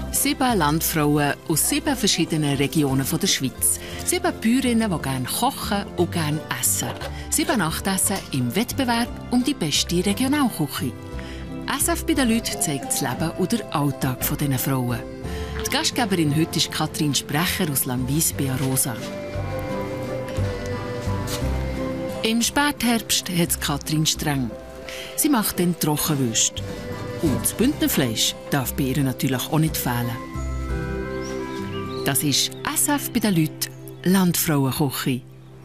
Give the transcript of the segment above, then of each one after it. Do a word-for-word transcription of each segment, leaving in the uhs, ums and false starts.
Sieben Landfrauen aus sieben verschiedenen Regionen der Schweiz. Sieben Bäuerinnen, die gerne kochen und gerne essen. Sieben Nachtessen im Wettbewerb um die beste Regionalküche. S F bei den Leuten zeigt das Leben und den Alltag dieser Frauen. Die Gastgeberin heute ist Katrin Sprecher aus Langwies bei Arosa. Im Spätherbst hat es Katrin streng. Sie macht dann Trockenwürste. Und das Bündnerfleisch darf bei ihr natürlich auch nicht fehlen. Das ist S F bei den Leuten Landfrauenküche.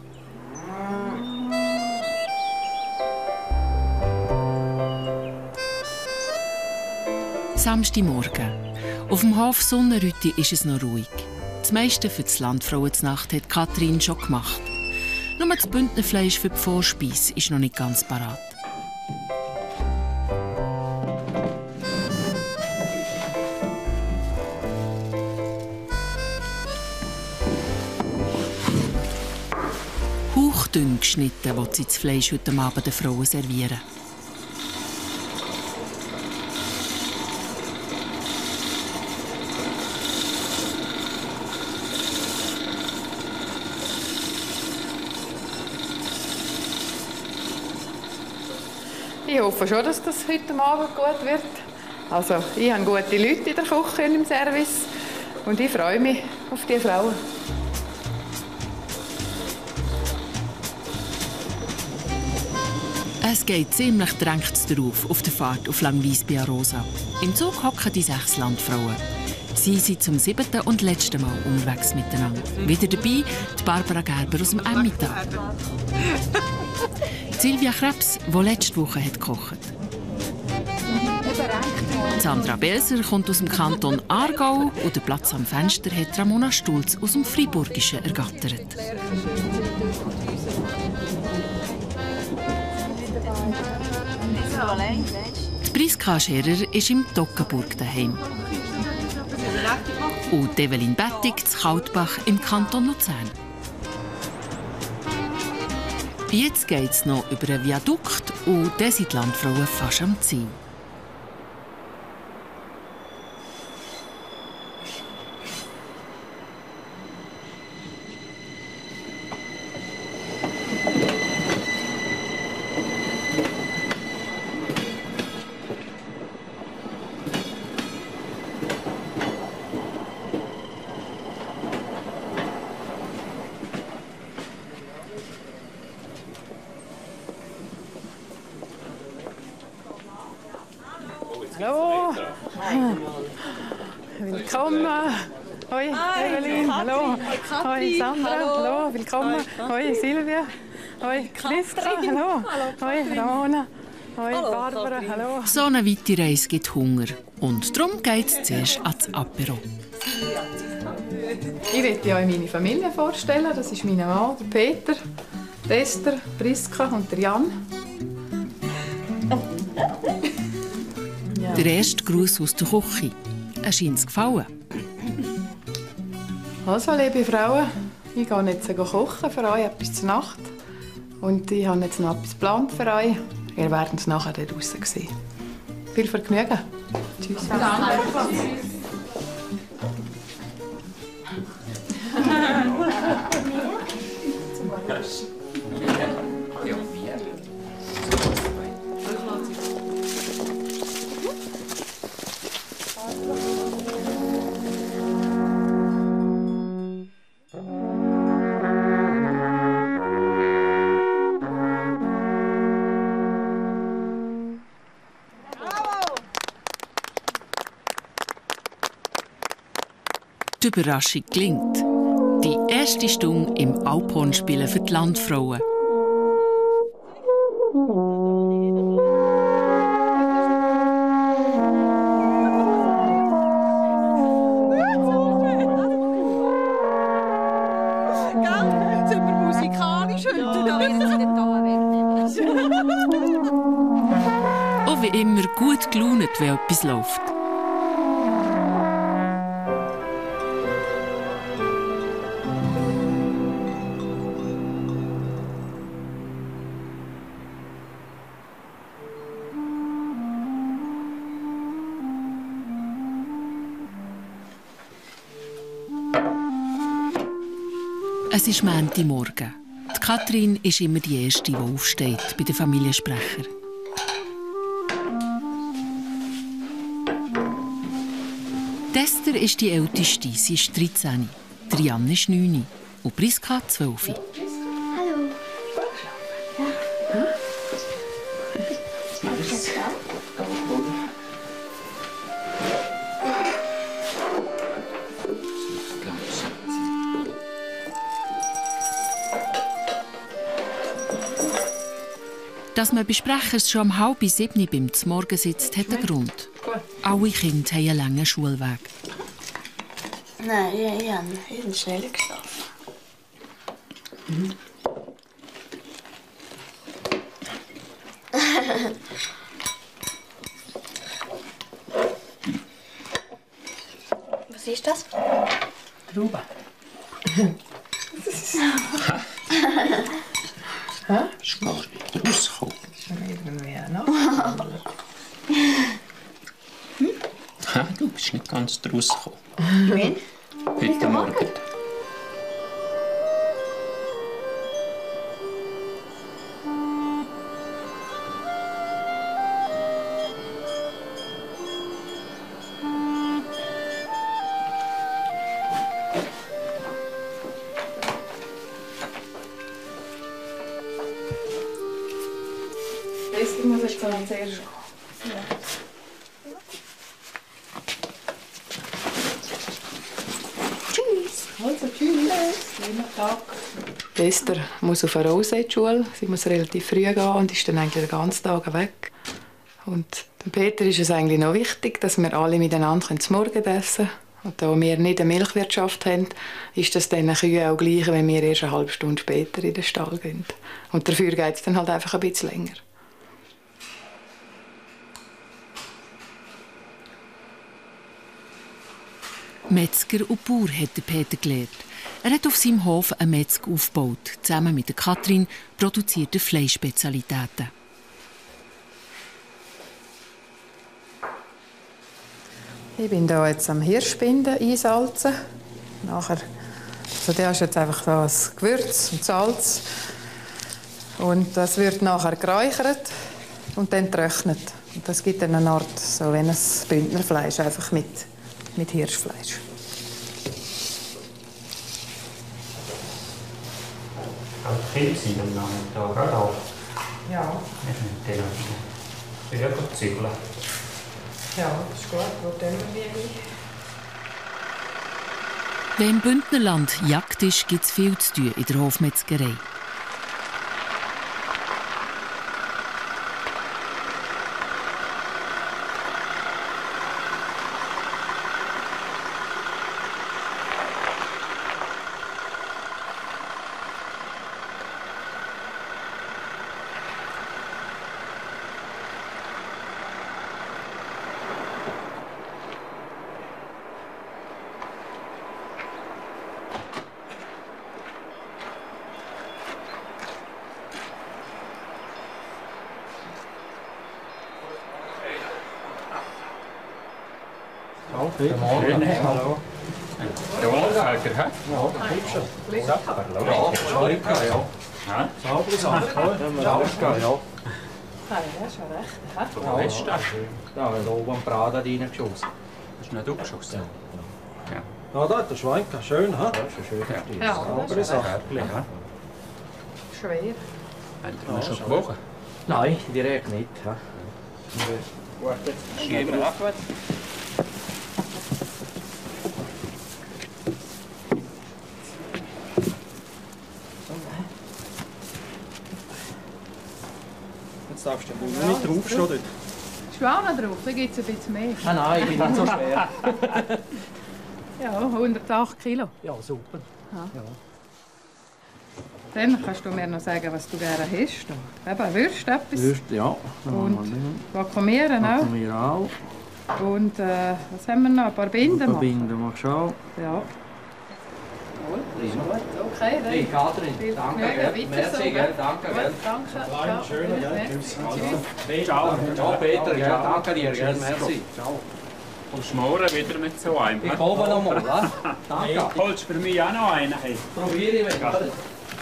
Samstagmorgen. Auf dem Hof Sonnenrütti ist es noch ruhig. Das meiste für die Landfrauenznacht hat Katrin schon gemacht. Nur das Bündnerfleisch für die Vorspeise ist noch nicht ganz parat. Hauchdünn geschnitten will sie das Fleisch heute Abend den Frauen servieren. Ich hoffe schon, dass das heute Abend gut wird. Also, ich habe gute Leute in der Küche und im Service und ich freue mich auf die Frauen. Es geht ziemlich drängt darauf auf der Fahrt auf Langwies bei Arosa. Im Zug hocken die sechs Landfrauen. Sie sind zum siebten und letzten Mal unterwegs miteinander. Wieder dabei die Barbara Gerber aus dem Emmental. Silvia Krebs, die letzte Woche hat gekocht. Sandra Belser kommt aus dem Kanton Aargau und den Platz am Fenster hat Ramona Stulz aus dem Friburgischen ergattert. Die Priska Scherer ist im Toggenburg daheim. Und Evelyn Bettig in Kaltbach im Kanton Luzern. Jetzt geht es noch über einen Viadukt und dann sind die Landfrauen fast am Ziel. Hallo. Willkommen. Hoi, Evelyn. Hallo. Hoi, Sandra. Hallo. Willkommen. Hoi, Silvia. Hoi, Priska. Hallo. Hoi, Ramona. Hoi, Barbara. Hallo. So eine weite Reise gibt Hunger. Und darum geht es zuerst ans Apero. Ich möchte euch meine Familie vorstellen. Das ist mein Mann, der Peter, die Esther, Priska und der Jan. Der erste Gruß aus der Küche. Es scheint es gefallen. Also, liebe Frauen, ich gehe jetzt kochen für euch etwas zur Nacht. Und ich habe jetzt noch etwas geplant für euch. Ihr werdet es nachher draußen sehen. Viel Vergnügen. Tschüss. Danke. Die Überraschung gelingt. Die erste Stunde im Alphornspielen für die Landfrauen. Und wie immer gut gelaunt, wenn etwas läuft. Es ist Montagmorgen. Die Kathrin ist immer die Erste, die aufsteht bei den Familiensprechern. Esther ist die Älteste, sie ist dreizehn. Trianne ist neun und Priska zwölf. Hallo. Dass man bei Sprechers schon um halb sieben beim Zmorgen sitzt, hat einen Grund. Alle Kinder haben einen langen Schulweg. Nein, ich, ich habe ich habe schnell geschlafen. Mhm. Was ist das? Trauben. Hä? Ist gar nicht rausgekommen. Schon irgendwie noch. Hm? Ha, du bist nicht ganz rausgekommen. Wen? Heute Morgen. Ich muss jetzt dann zuerst kommen. Ja. Tschüss. Also, tschüss. Schönen Tag. Esther muss auf eine Rosette-Schule. Sie muss relativ früh gehen und ist dann eigentlich den ganzen Tag weg. Und Peter ist es eigentlich noch wichtig, dass wir alle miteinander zum Morgen essen können. Und da wir nicht eine Milchwirtschaft haben, ist das den Kühen auch gleich, wenn wir erst eine halbe Stunde später in den Stall gehen. Und dafür geht es dann halt einfach ein bisschen länger. Metzger und Bauer hat Peter gelernt. Er hat auf seinem Hof einen Metzger aufgebaut. Zusammen mit der Kathrin produziert er Fleischspezialitäten. Ich bin hier jetzt am Hirschbinden einsalzen. Nachher, also der ist jetzt einfach das Gewürz und Salz. Und das wird nachher geräuchert und dann getrocknet. Und das gibt dann eine Art, so wie ein Bündnerfleisch, einfach mit, mit Hirschfleisch. Auch die Kinder sind am Nachmittag auch da. Ja. Ich nehme den noch. Ich will zügeln. Ja, das ist gut. Wo tun wir die? Wenn im Bündnerland Jagd ist, gibt es viel zu tun in der Hofmetzgerei. Guten Morgen. Hallo. Der Wohnfelder, hä? Ja, der Kutscher. Sapper, ja. Ja. Sauberes Sachen, wenn wir alles gehen, ja. Ah, ja, schon recht. Ja. Wo ist das? Da haben wir oben am Braten reingeschossen. Das ist nicht aufgeschossen. Ja. Ja, da hat der Schwein, schön, ha? Das ist ein schöner Stil. Ja, Saubere Sache. Ja. Schwer. Haben wir schon gewogen? Nein, direkt nicht. Ha? Gut, jetzt gehen wir ab. Jetzt darfst du ja nicht draufstehen dort. Ist du auch noch drauf? Da gibt es ein bisschen mehr. Ah, nein, ich bin nicht so schwer. Ja, hundertacht Kilo. Ja, super. Ja. Dann kannst du mir noch sagen, was du gerne hast. Eben, Würst etwas. Würst, ja. Und Vakuumieren auch. Wir auch. Und äh, was haben wir noch? Ein paar Binden machen. Binden machst du auch. Ja. Prima. Okay, dann. Hey, Katrin, Viel danke, Vergnügen. gell? Weiter so, Merci, gell? gell? Danke, Gut, gell? danke. War Ja, schön, ja, gell? Tschüss. Ciao. Ciao, Peter, gell? Danke dir, gell? Merci. Ciao. Kommst du morgen wieder mit so einem? Ich komme noch mal, was? Danke. Hey, holst du für mich auch noch einen? Hey. Probiere ich, wenn Ja. ich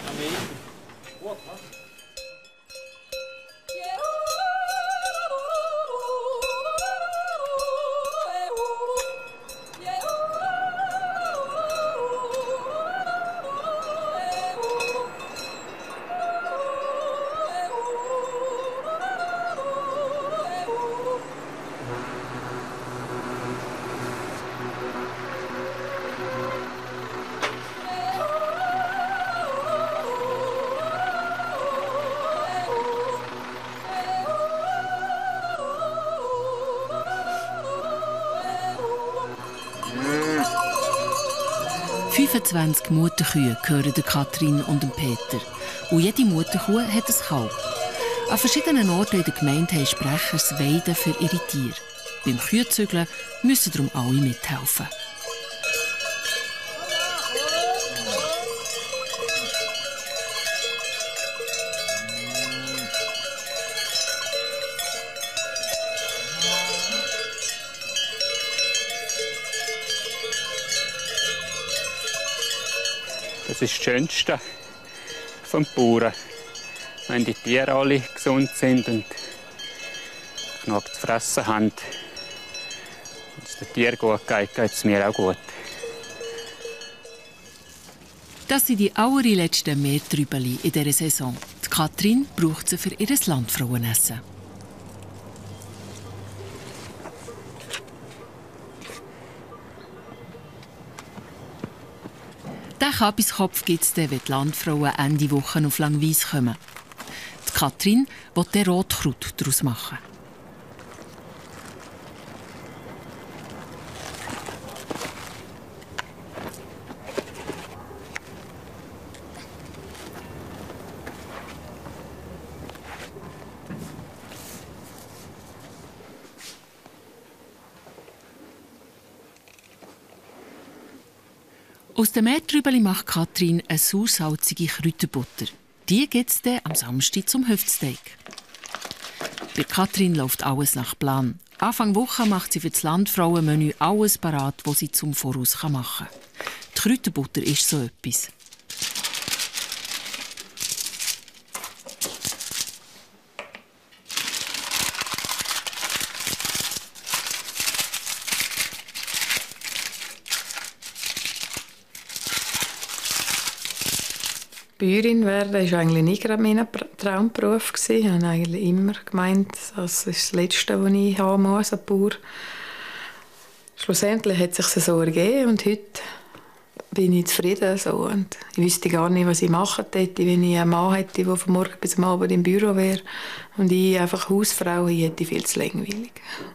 fünfundzwanzig Mutterkühe gehören der Kathrin und dem Peter. Und jede Mutterkuh hat ein Kalb. An verschiedenen Orten in der Gemeinde haben Sprecher das Weiden für ihre Tiere. Beim Kühezügeln müssen darum alle mithelfen. Das ist das Schönste vom Bauern. Wenn die Tiere alle gesund sind und genug zu fressen haben, wenn es den Tieren gut geht, geht es mir auch gut. Das sind die allerletzten Meertrübeli in dieser Saison. Die Kathrin braucht sie für ihr Landfrauenessen. Den Kabiskopf gibt es dann, wenn die Landfrauen Ende Woche auf Langweis kommen. Die Kathrin will den Rotkraut daraus machen. Aus dem Meertrübeli macht Kathrin eine sausalzige Kräuterbutter. Die gibt es dann am Samstag zum Hüftsteak. Bei Kathrin läuft alles nach Plan. Anfang Woche macht sie für das Landfrauenmenü alles parat, was sie zum Voraus machen kann. Die Kräuterbutter ist so etwas. Bäuerin werden war eigentlich nie gerade mein Traumberuf. Ich habe eigentlich immer gemeint, das ist das Letzte, was ich haben muss als Bauer. Schlussendlich hat es sich so ergeben und heute bin ich zufrieden. So. Und ich wüsste gar nicht, was ich machen hätte, wenn ich einen Mann hätte, der von morgen bis am Abend im Büro wäre. Und ich einfach Hausfrau, ich hätte viel zu langweilig.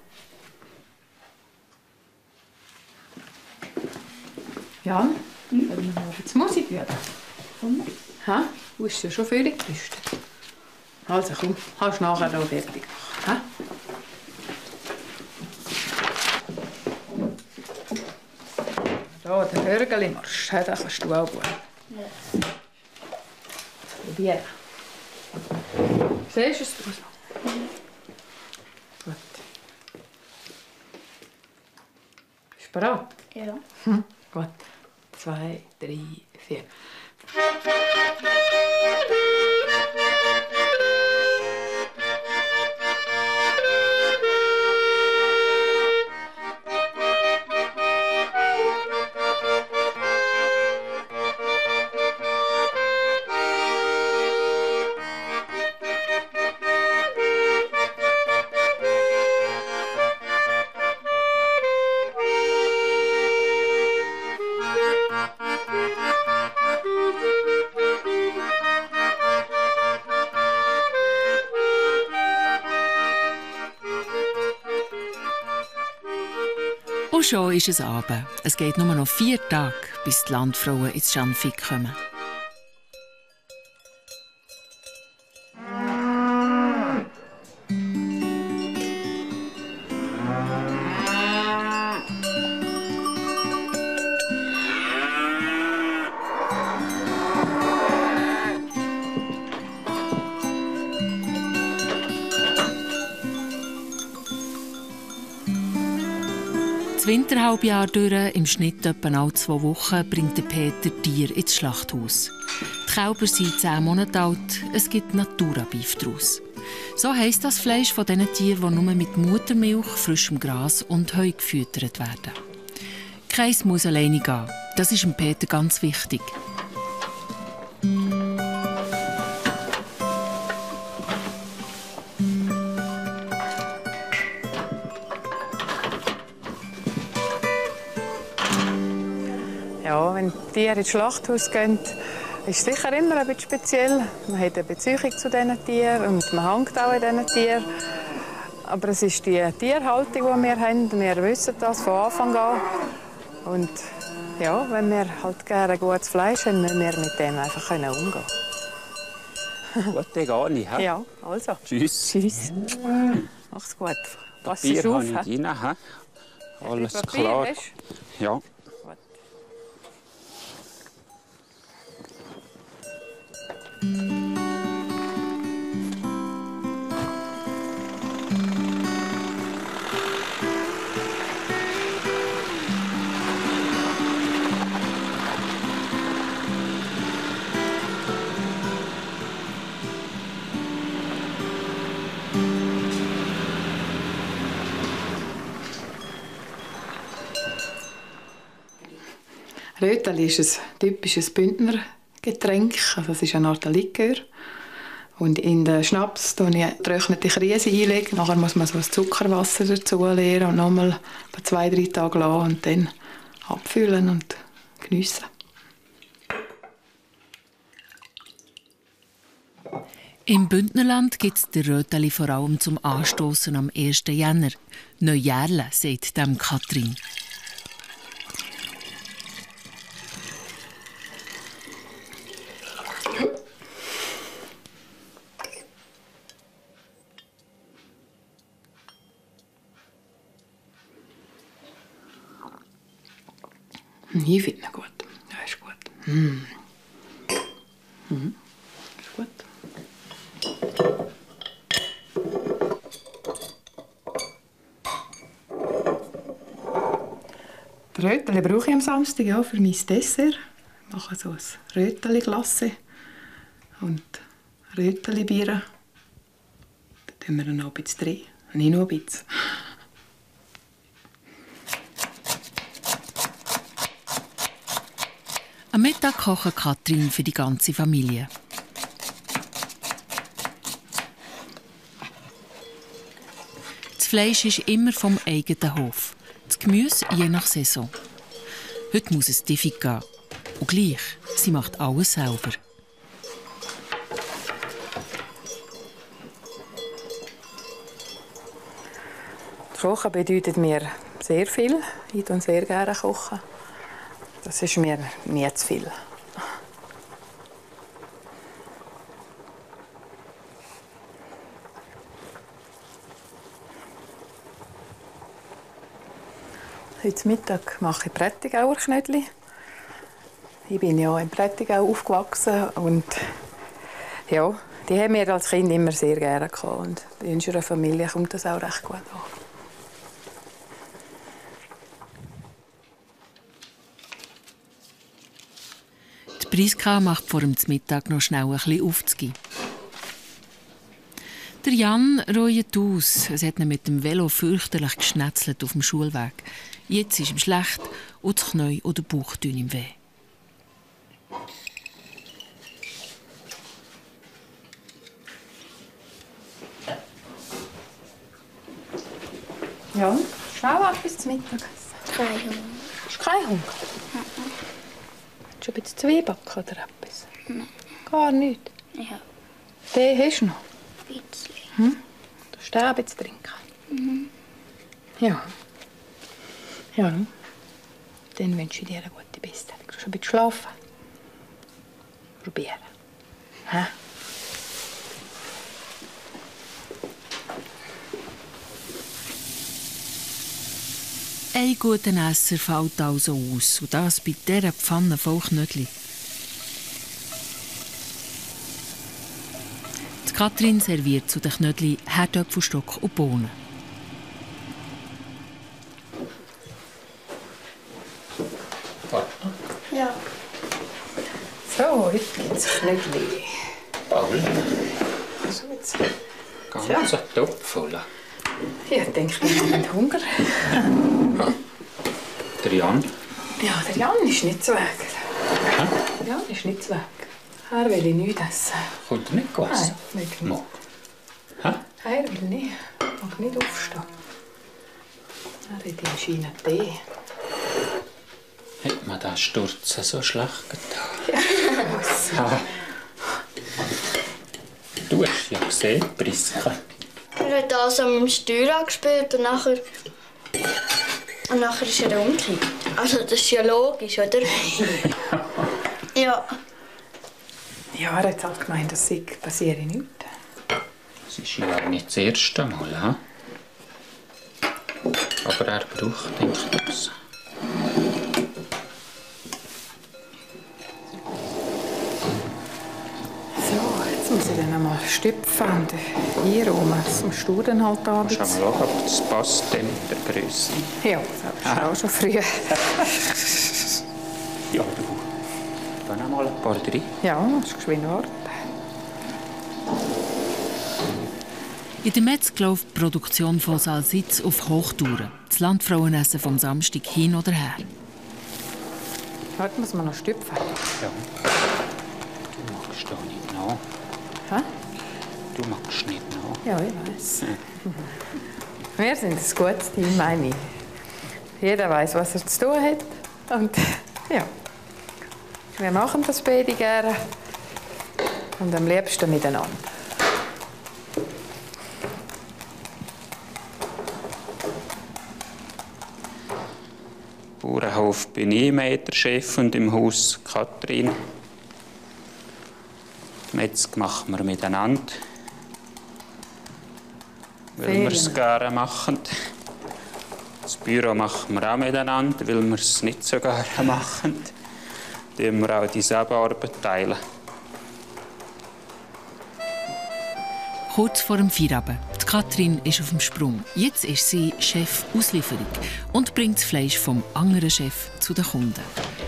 Jan, hm? Wollen wir noch jetzt Musik hören? Hm? Ha? Du bist ja schon völlig gerüstet. Also komm, kannst du nachher noch fertig machen. Ha? Da, der Hörgeli-Marsch, den kannst du auch gut. Ja. Probieren. Siehst du es draus? Gut. Bist du bereit? Ja. Hm. Gut. Zwei, drei, vier. Und schon ist es Abend. Es geht nur noch vier Tage, bis die Landfrauen ins Schanfig kommen. Winterhalbjahr durch, im Schnitt etwa alle zwei Wochen, bringt der Peter Tiere ins Schlachthaus. Die Kälber sind zehn Monate alt, es gibt Natura-Beef daraus. So heisst das Fleisch von diesen Tieren, die nur mit Muttermilch, frischem Gras und Heu gefüttert werden. Keins muss alleine gehen. Das ist dem Peter ganz wichtig. Ja, wenn die Tiere ins Schlachthaus gehen, ist es sicher immer ein bisschen speziell. Man hat eine Beziehung zu diesen Tieren und man hängt auch an diesen Tieren. Aber es ist die Tierhaltung, die wir haben. Wir wissen das von Anfang an. Und ja, wenn wir halt gerne gutes Fleisch haben, müssen wir mit dem einfach umgehen können. Gut, dann gehe ich. He? Ja, also. Tschüss. Tschüss. Mach's gut. Pass Papier auf. habe ich rein. He? Alles Papier, klar. hast du? Ja. Röteli ist ein typisches Bündner Getränk. Also es ist eine Art Likör. Und in den Schnaps lege ich getrocknete Krise ein. Nachher muss man so ein Zuckerwasser dazu leeren und nochmal zwei, drei Tage lassen und dann abfüllen und geniessen. Im Bündnerland gibt es den Röteli vor allem zum Anstoßen am ersten Jänner. Neujährle, sagt dem Katrin. Ich finde ihn gut. Ja, ist gut. Mm. Mhm. Ist gut. Die Röteli brauche ich am Samstag ja, für mein Dessert. Ich mache so ein Röteli-Glasse und Röteli-Bier. Da tun wir noch ein bisschen drin. Nicht nur ein bisschen. Am Mittag kocht Katrin für die ganze Familie. Das Fleisch ist immer vom eigenen Hof. Das Gemüse je nach Saison. Heute muss es diffig gehen. Und gleich, sie macht alles selber. Kochen bedeutet mir sehr viel. Ich koche sehr gerne kochen. Das ist mir nie zu viel. Heute Mittag mache ich Prättigauer Knödel. Ich bin ja in Prättigau aufgewachsen und ja, die haben wir als Kind immer sehr gerne gehabt. Und in unserer Familie kommt das auch recht gut an. Priska macht vor dem Mittag noch schnell ein bisschen aufzugehen. Der Jan reut aus. Es hat ihn mit dem Velo fürchterlich geschnetzelt auf dem Schulweg. Jetzt ist ihm schlecht und das Knie oder der Bauch tun ihm weh. Ja, schau etwas zum Mittagessen. Kein Hunger. Hast du keinen Hunger? Nein. Hast du ein bisschen Zwiebacken oder etwas? Nein. Gar nichts? Ja, Den hast du noch? ein bisschen. Hm? Du hast ein bisschen trinken. Mhm. Ja. Ja, no. Dann wünsche ich dir eine gute Besserung. Du kannst ein bisschen schlafen. Probieren. Hä? Ein guter Esser fällt also aus. Und das bei dieser Pfanne voll Knödel. Die Katrin serviert zu den Knödel Herdöpfelstock und Bohnen. Ja. So, heute gibt es Knödel. Paul, Also jetzt. ganz Ja. ein Topf voll. Ich denke, wir haben Hunger. Der Jan? Ja, der Jan ist nicht zu weg. Hä? Der Jan ist nicht zu weg. Er will nichts essen. Kommt er nicht essen? Nein, nicht. Mag. Hä? Er will nicht. Er mag nicht aufstehen. Er hat ihm scheinen Tee. Hat man den Sturz so schlecht getan? Was? Ja. Du hast ja gesehen, Priska. Er hat also mit dem Steuer angespielt und nachher... Und nachher ist er umgekippt. Also das ist ja logisch, oder? Ja. Ja, er hat halt gemeint, das sei passiere nichts. Das ist ja auch nicht das erste Mal. He? Aber er braucht, denke ich, das. So, jetzt muss ich dann einmal stüpfen und hier oben zum Sturen halt da. Schau mal schauen, ob das passt dem mit der Größe. Ja, das ist auch schon früh. Ja, du. Dann einmal ein paar drin. Ja, das ist geschwind warten. In der Metz läuft die Produktion von Salsitz auf Hochtouren. Das Landfrauenessen vom Samstag hin oder her. Heute muss man noch stüpfen. Ja. Du magst da nicht nach. Hä? Du magst nicht nach. Ja, ich weiß. Wir sind ein gutes Team, meine ich. Jeder weiß, was er zu tun hat. Und ja, wir machen das beide gerne. Und am liebsten miteinander. Im Bauernhof bin ich mehr der Chef und im Haus Kathrin. Jetzt machen wir miteinander, weil wir es gerne machen. Das Büro machen wir auch miteinander, weil wir es nicht so gerne machen. Teilen wir auch dieselbe Arbeit teilen. Kurz vor dem Feierabend. Die Kathrin ist auf dem Sprung. Jetzt ist sie Chef Auslieferung und bringt das Fleisch vom anderen Chef zu den Kunden.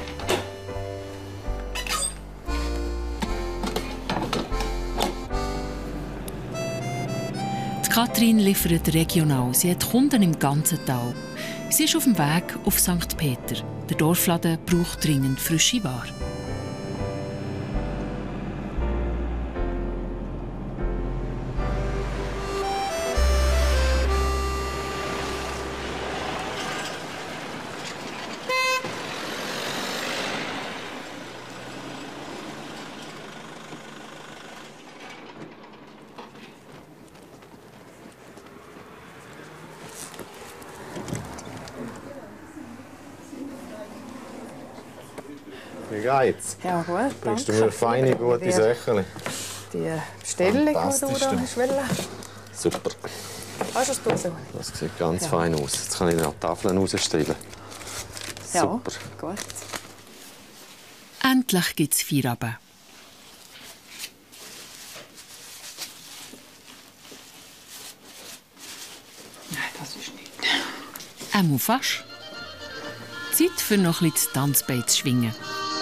Die Kathrin liefert regional. Sie hat Kunden im ganzen Tal. Sie ist auf dem Weg auf Sankt Peter. Der Dorfladen braucht dringend frische Ware. Wie geht's? Ja, gut. Bringst du danke. mir feine, gute Dir Sächle? Die Bestellung, die du Fantastisch, da du. hast wollen. Super. Hast du es raus? Das sieht ganz Ja. fein aus. Jetzt kann ich noch die Tafeln rausstellen. Ja, Super. gut. Endlich gibt es Feierabend. Nein, das ist nicht. Einmal fast. Zeit für noch ein bisschen das Tanzbein zu schwingen.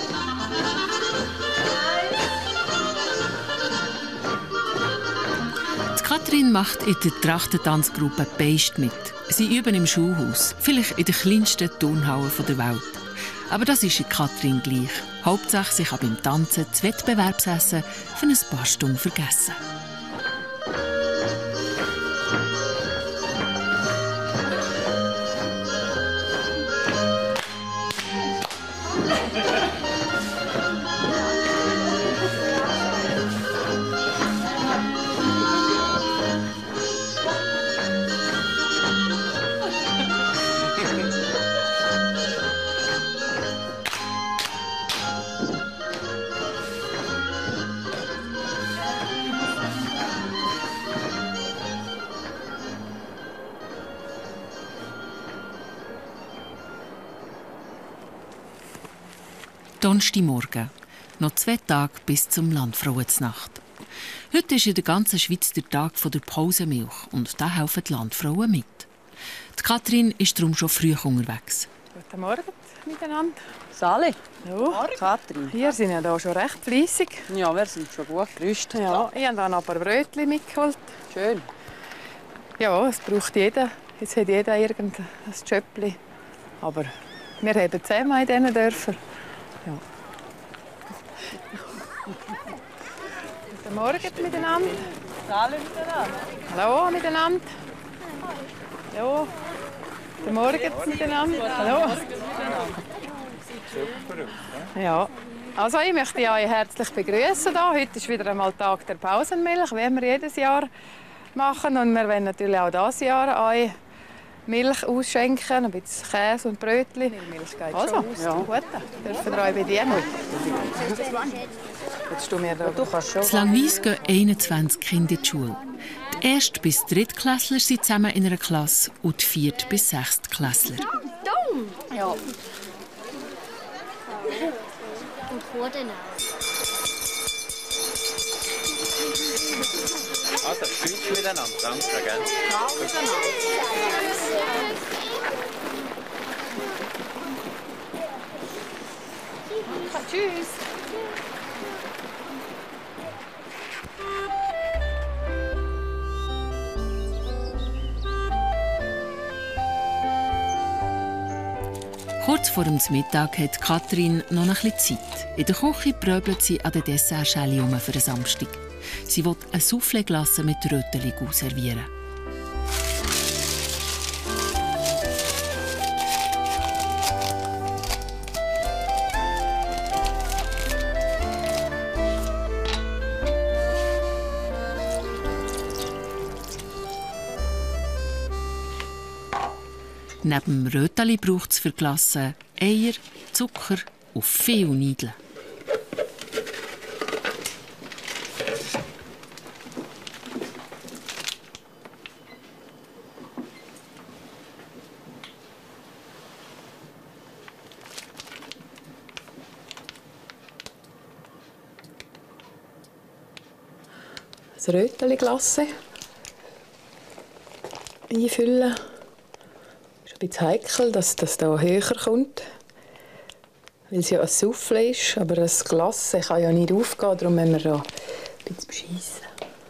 Die Kathrin macht in der Trachtentanzgruppe Beist mit. Sie üben im Schulhaus, vielleicht in der kleinsten Turnhalle der Welt. Aber das ist in Kathrin gleich. Hauptsache, sie kann beim Tanzen das Wettbewerbsessen für ein paar Stunden vergessen. Donnerstagmorgen. Noch zwei Tage bis zum Landfrauenznacht. Heute ist in der ganzen Schweiz der Tag der Pausenmilch und da helfen die Landfrauen mit. Die Kathrin ist darum schon früh unterwegs. Guten Morgen miteinander. Sali? Ja. Katrin? Wir sind ja hier schon recht fleissig. Ja, wir sind schon gut gerüstet. Ja, ich habe dann ein paar Brötchen mitgeholt. Schön. Ja, es braucht jeder. Jetzt hat jeder irgendein Schöppli. Aber wir haben zusammen in diesen Dörfern. Ja. Guten Morgen miteinander. Sali miteinander. Hallo miteinander. Hallo. Guten Morgen miteinander. Hallo. Ja. Also ich möchte euch herzlich begrüßen. Heute ist wieder einmal Tag der Pausenmilch, wie wir jedes Jahr machen. Und wir wollen natürlich auch dieses Jahr euch Milch ausschenken, ein bisschen Käse und Brötchen. Milch geht also, schon aus. Ja. Gut, dürfen wir euch bedienen. Jetzt du mir da. Du kannst schon. In Langwies gehen einundzwanzig Kinder in die Schule. Die Erst- bis Drittklässler sind zusammen in einer Klasse und die Viert- bis Sechstklässler. Dumm! Ja. Und Hoden auch. Also, tschüss miteinander. Danke, gell? Tschüss. Kurz vor dem Mittag hat Katrin noch ein bisschen Zeit. In der Küche pröbelt sie an der Dessertschale um für den Samstag. Sie will eine Soufflé-Glace mit Röteli servieren. Neben dem Röteli braucht es für die Glace Eier, Zucker und viel Niedeln. Das Röteli-Glace einfüllen. Es ist ein bisschen heikel, dass das hier höher kommt, weil es ja ein Soufflé ist, aber das Glace kann ja nicht aufgehen, darum müssen wir da ein bisschen bescheissen.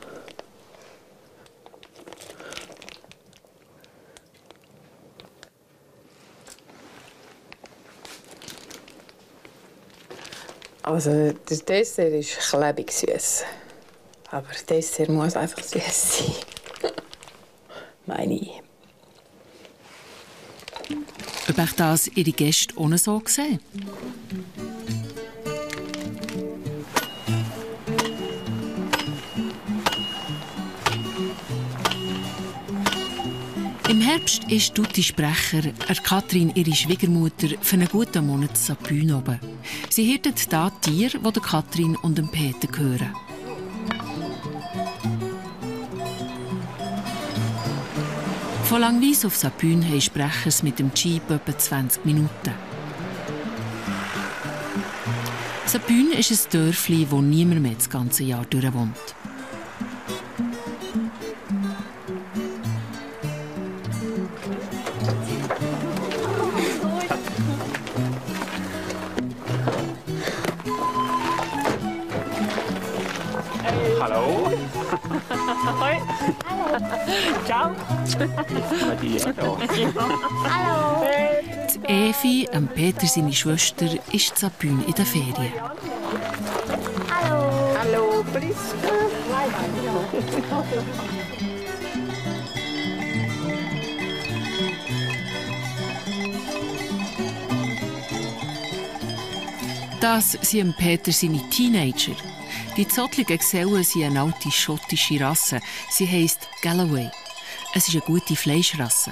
Also das Dessert ist klebig süß. Aber das Dessert muss einfach süß sein. Meine ich. Ob euch das ihre Gäste ohne so sehen? Im Herbst ist Tutti Sprecher, er Katrin, ihre Schwiegermutter, für einen guten Monat zu Bühne oben. Sie hirtet da Tiere, die der Katrin und dem Peter gehören. Von Langwies auf Sapün haben Sprechers mit dem Jeep etwa zwanzig Minuten. Sapün ist ein Dörfli, wo niemand mehr das ganze Jahr durch wohnt. Hallo. Hoi. Ciao. Hallo. Die Evi, ähm Peter seine Schwester, ist in Sapün in den Ferien. Hallo. Hallo, Priska. Das sind Peter seine Teenager. Die zottligen Gesellen sind eine alte schottische Rasse. Sie heisst Galloway. Es ist eine gute Fleischrasse.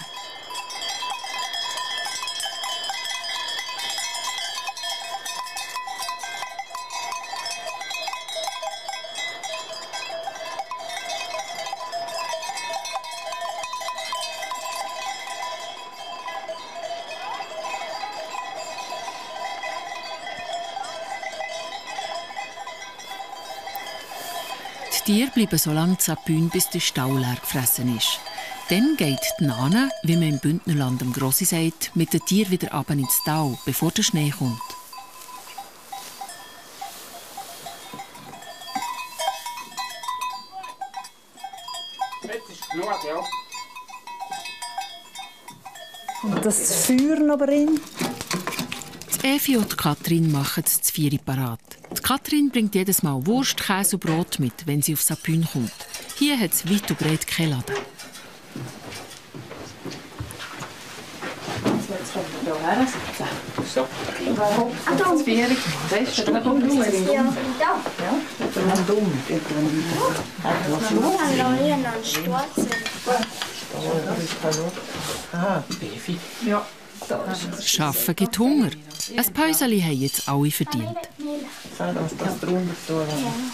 Die Tiere bleiben so lange in Sapün, bis der Stall leer gefressen ist. Dann geht die Nana, wie man im Bündnerland am Grossi sagt, mit den Tieren wieder runter ins Tal, bevor der Schnee kommt. Jetzt ist genug, ja. Und das Feuer noch bringt. Die Evi und die Katrin machen das Vieri parat. Die Katrin bringt jedes Mal Wurst, Käse und Brot mit, wenn sie auf Sapün kommt. Hier hat es weit und breit keinen Laden. Jetzt kommt er hierher sitzen. So. Das Vieri. Das ist der Grund. Ja, da. Ja, Dann dumm. Wir haben hier noch einen Sturz. Baby. Ja. Schaffen gibt Hunger. Ein Päuseli haben jetzt alle verdient. Sag, dass das drunter tun.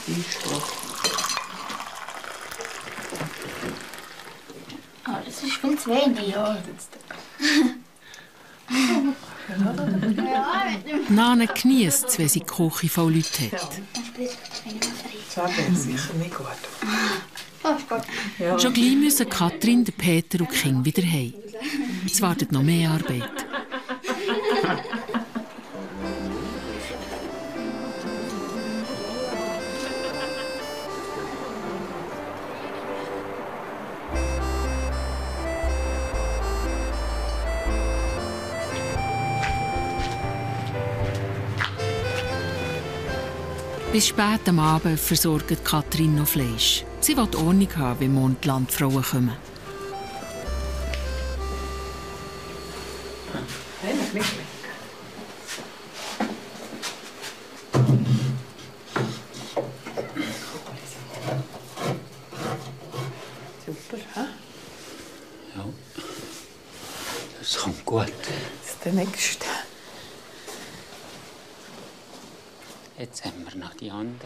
Oh, das ist viel zu wenig. Ja, Nana geniesst es, wenn sie die Küche voll Leute hat. Das wäre sicher nicht gut. Schon gleich müssen Katrin, Peter und die Kinder wieder heim. Es wartet noch mehr Arbeit. Bis spät am Abend versorgt Katrin noch Fleisch. Sie will Ordnung haben, wenn morgen die Landfrauen kommen. Super, hä? Ja. Das kommt gut. Das ist der Nächste. Jetzt haben wir noch die anderen.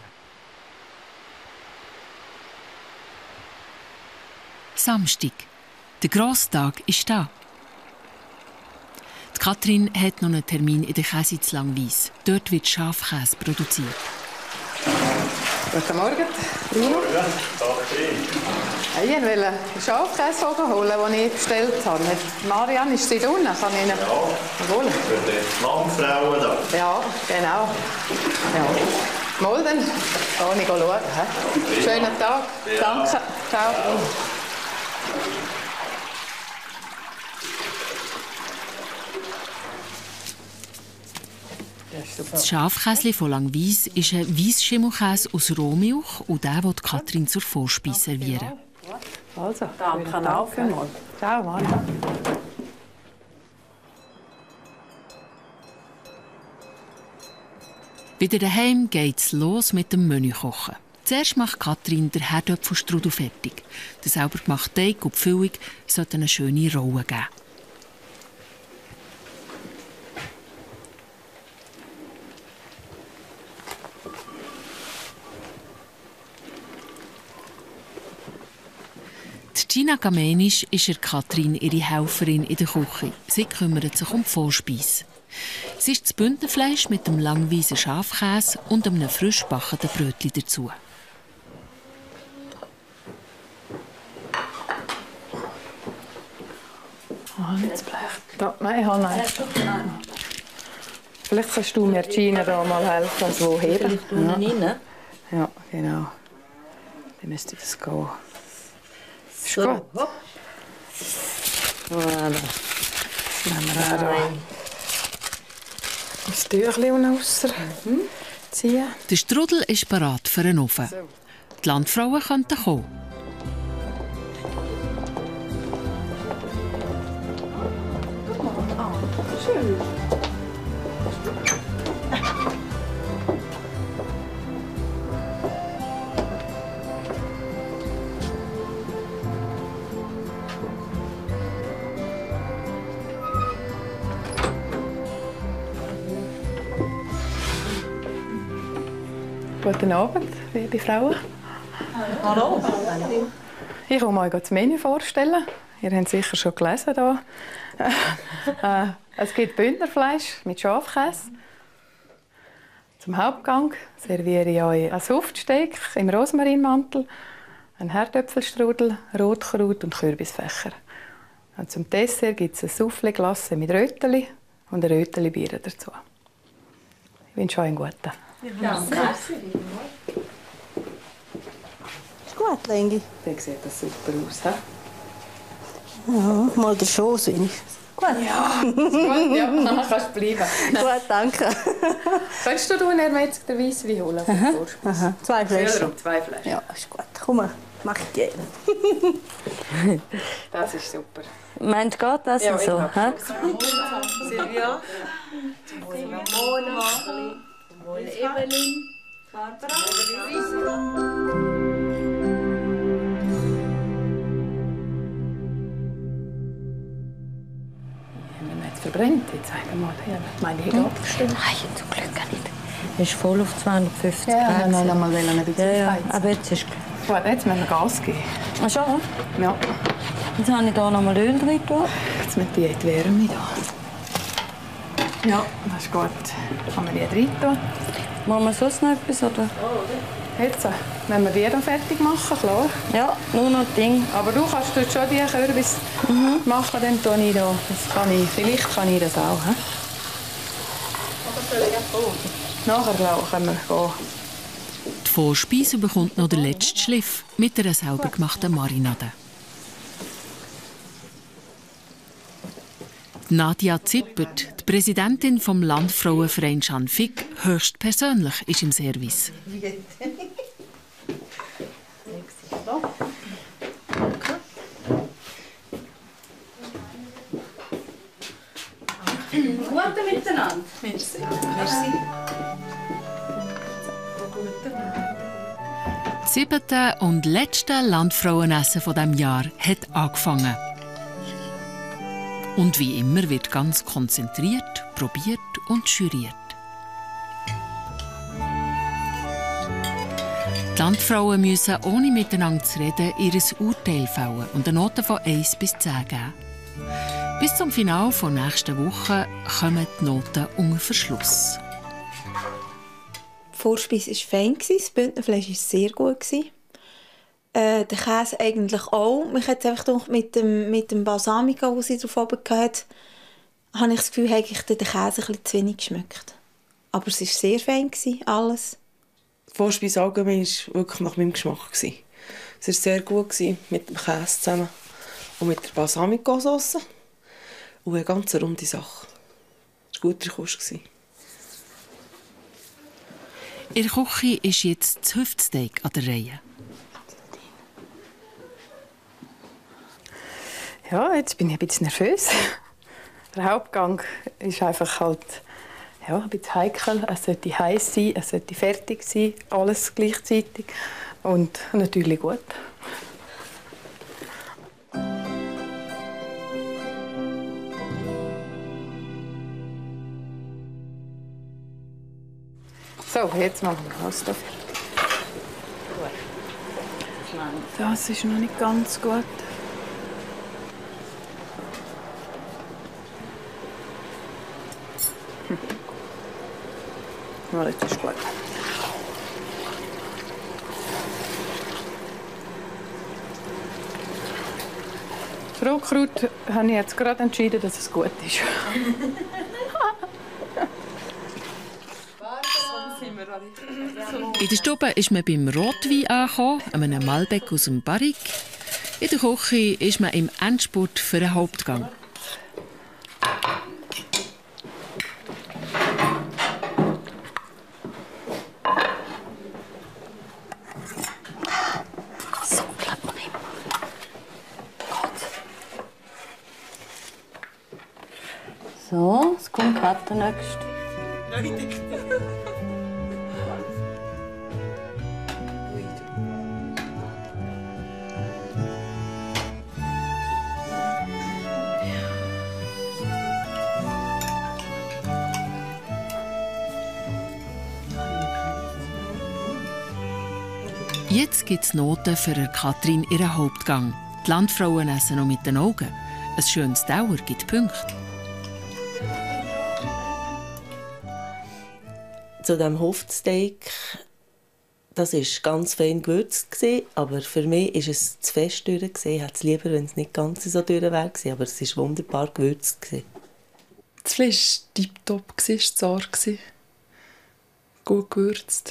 Samstag. Der Grosstag ist da. Die Katrin hat noch einen Termin in der Käse zu Langwies. Dort wird Schafkäse produziert. Guten Morgen, Bruno. Ich wollte einen Schafkäse holen, den ich bestellt habe. Marianne, ist sie da unten? Kann ich Ihnen holen? Für die Landfrauen da. Ja, genau. Ja. Mal dann kann ich schauen. He? Schönen Tag. Ja. Danke. Ciao. Das Schafkäse von Langwies ist ein Weisschimmelkäse aus Rohmilch und der will Katrin zur Vorspeise servieren. Also, Danke auch vielmals. Ciao, Mann. Wieder daheim geht's los mit dem Menükochen. Zuerst macht Katrin den Herdöpfelstrudel fertig. Der selber gemachte Teig und die Füllung sollte eine schöne Rolle geben. Gina Gamenisch ist ihr Katrin ihre Helferin in der Küche. Sie kümmert sich um die Vorspeise. Sie ist das Bündnerfleisch mit dem langweisen Schafkäse und einem frisch gebackenen Brötchen dazu. Ah, nicht das Blech. Da, nein, ich habe einen. Vielleicht kannst du mir, Gina, da mal helfen, das wo heben. Ja. Ja, genau. Dann müsste das gehen. Ist So, gut. hopp. Voilà. Das nehmen wir auch da. Das Tüchlein rausziehen. Der Strudel ist bereit für den Ofen. Die Landfrauen könnten kommen. Guten Abend, liebe Frauen. Hallo. Ich will mal das Menü vorstellen. Ihr habt es sicher schon gelesen. Hier. äh, es gibt Bündnerfleisch mit Schafkäse. Zum Hauptgang serviere ich euch ein Hüftsteak im Rosmarinmantel, ein Herdöpfelstrudel, Rotkraut und Kürbisfächer. Und zum Dessert gibt es ein Soufflé-Glace mit Röteli und ein Röteli-Bier dazu. Ich wünsche euch einen guten. Danke. Ist gut, Lengi. Dann sieht das super aus. He? Ja, mal der Schoß wenigstens. Gut. Ja, gut, ja, kannst bleiben. Gut, danke. Könntest du in Metzger den Weisswein holen? Aha. Aha. Zwei Flaschen. Zwei Flaschen. Ja, ist gut. Komm, mach ich gerne. Das ist super. Meinst du, geht das Ja, so? Hä? Silvia. Mona, Evelyn, Haben wir jetzt verbrennt? Jetzt einmal. Ja, meine ich abgestimmt. Nein, zum Glück nicht. Es ist voll auf zweihundertfünfzig Ja, Grad. wir wollen noch mal ein bisschen Ja, ja, heizen. aber jetzt ist... Gut, jetzt müssen wir Gas geben. Ach schon? Ja. Jetzt habe ich hier noch mal Öl drin getan. Jetzt mit die die Wärme da. Ja, das ist gut. Kann man die rein tun. Machen wir sonst noch etwas, oder? Jetzt, äh, wenn wir die dann fertig machen, klar. Ja, nur noch Ding. Aber du kannst dort schon die Kürbis mhm. machen, dann tue ich da. Das kann ich, vielleicht kann ich das auch. He? Nachher, glaube ich, können wir gehen. Die Vorspeise bekommt noch den letzten Schliff mit einer sauber gemachten Marinade. Nadja Zippert, die Präsidentin vom Landfrauenverein Schanfigg, höchstpersönlich ist im Service. Gute miteinander. Merci. Merci. Das siebte und letzte Landfrauenessen von diesem Jahr hat angefangen. Und wie immer wird ganz konzentriert, probiert und juriert. Die Landfrauen müssen, ohne miteinander zu reden, ihr Urteil fällen und eine Note von eins bis zehn geben. Bis zum Finale der nächsten Woche kommen die Noten unter Verschluss. Die Vorspeise war fein, das Bündnerfleisch war sehr gut. Äh, der Käse eigentlich auch. Mich hat einfach gedacht, mit dem, mit dem Balsamico, den sie drauf oben hatte, habe ich das Gefühl, habe ich den Käse ein bisschen zu wenig geschmeckt. Aber es war sehr fein, alles. Die Vorspeise allgemein war wirklich nach meinem Geschmack. Es war sehr gut mit dem Käse zusammen und mit der Balsamico-Sauce. Und eine ganz runde Sache. Es war guter Kost. In der Küche ist jetzt das Hüftsteak an der Reihe. Ja, jetzt bin ich ein bisschen nervös. Der Hauptgang ist einfach halt ja, ein bisschen heikel. Es sollte heiß sein, es sollte fertig sein, alles gleichzeitig. Und natürlich gut. So, jetzt machen wir alles dafür. Das ist noch nicht ganz gut. Hm. Ja, das ist gut. Das Rotkraut habe ich jetzt gerade entschieden, dass es gut ist. In der Stube ist man beim Rotwein angekommen, einem Malbec aus dem Barrique. In der Küche ist man im Endspurt für den Hauptgang. So bleibt man immer. So, es kommt gerade der nächste. Jetzt gibt es Noten für Katrin ihren Hauptgang. Die Landfrauen essen noch mit den Augen. Ein schönes Dauer gibt Punkte. Zu diesem Hüftsteak, Das war ganz fein gewürzt, aber für mich war es zu fest durch. Ich hätte es lieber, wenn es nicht ganz so durch wäre, aber es war wunderbar gewürzt. Das Fleisch war tipptopp, es war zart, gut gewürzt.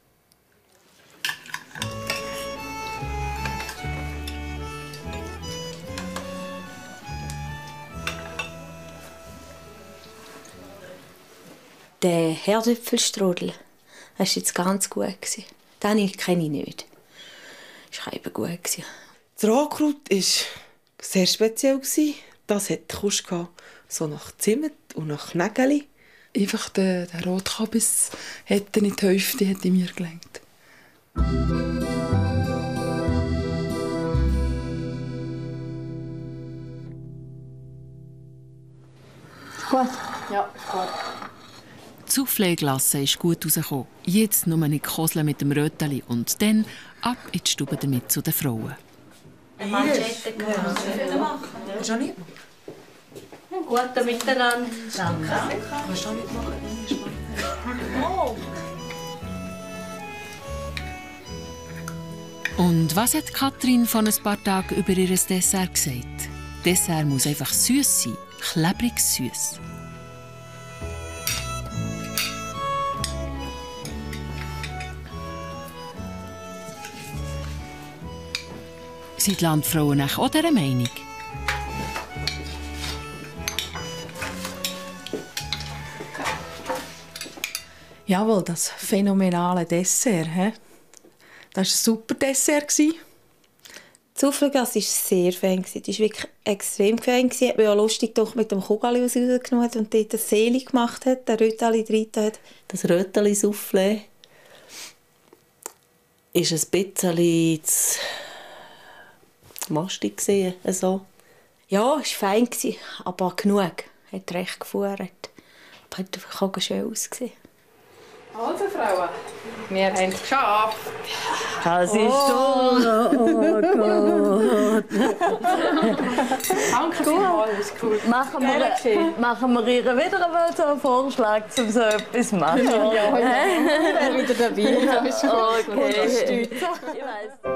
Der Herdöpfelstrudel, das war jetzt ganz gut. Den kenne ich nicht. Das war eben gut. Das Rotkraut war sehr speziell. Das hatte Kusch so nach Zimt und nach Nägeli. Einfach der, der Rotkabis hätte nicht die Hälfte hätte mir gelangt. Gut. Ja, gut. Die Soufflé-Glasse ist gut rausgekommen. Jetzt nur nicht Kosle mit dem Röteli und dann ab in die Stube damit zu den Frauen. Manschette gehört. Willst du auch nicht? Guten Miteinander. Danke. Kannst du auch nicht machen? Oh. Und was hat Katrin vor ein paar Tagen über ihr Dessert gesagt? Dessert muss einfach süß sein, klebrig süß. Sind die Landfrauen auch dieser Meinung? Jawohl, das phänomenale Dessert. He? Das war ein super Dessert. Die Soufflé-Glace war sehr fein. Die war wirklich extrem fein. Ich habe mir auch lustig gedacht, mit dem Kugel rausgenommen hat und dort eine Seele gemacht hat, den Röteli drin hat. Das Röteli-Soufflé war ein bisschen zu mastig gesehen, also. Ja, es war fein, aber genug. Hat recht gefuhrt. Aber hat einfach auch schön ausgesehen. Also, Frauen, wir haben es geschafft. Das ist toll. Oh Gott. Danke vielmals, cool. Machen wir, machen wir ihr wieder einmal so einen Vorschlag, um so etwas zu machen? Ja, ja. Ich wäre wieder dabei. Das ist gut. Okay. Ich weiss.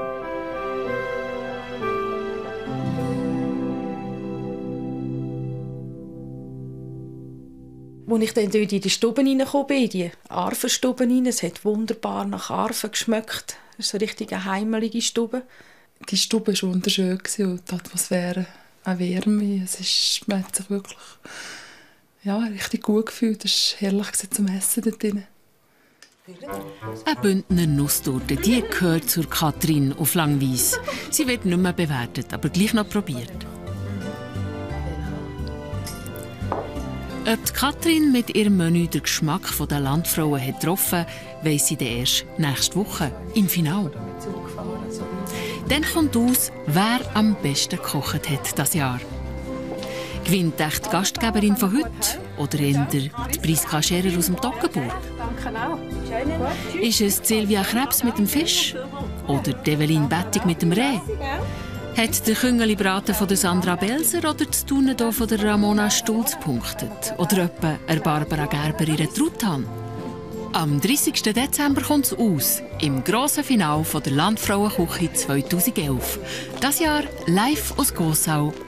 Als ich dann dort in die Stube reingekommen bin, in die Arfenstube rein, es hat wunderbar nach Arfen geschmeckt. Es ist so richtig eine heimelige Stube. Die Stube war wunderschön und die Atmosphäre auch Wärme. Es ist, man hat sich wirklich ja, richtig gut gefühlt. Es war herrlich zum Essen dort drin. Eine Bündner Nusstorte, die gehört zur Katrin auf Langweis. Sie wird nicht mehr bewertet, aber gleich noch probiert. Ob die Katrin mit ihrem Menü den Geschmack der Landfrauen hat getroffen, weiss sie dann erst nächste Woche im Finale. Dann kommt aus, wer am besten gekocht hat dieses Jahr. Gewinnt echt die Gastgeberin von heute oder eher die Priska Scherer aus dem Toggenburg? Ist es Silvia Krebs mit dem Fisch oder Evelyn Bettig mit dem Reh? Hat der Küngeli-Braten von der Sandra Belser oder das Tunen von der Ramona Stulz gepunktet? Oder etwa eine Barbara Gerber ihre Truthahn? Am dreißigsten Dezember kommt es aus, im grossen Finale der Landfrauenküche zweitausendelf. Das Jahr live aus Gossau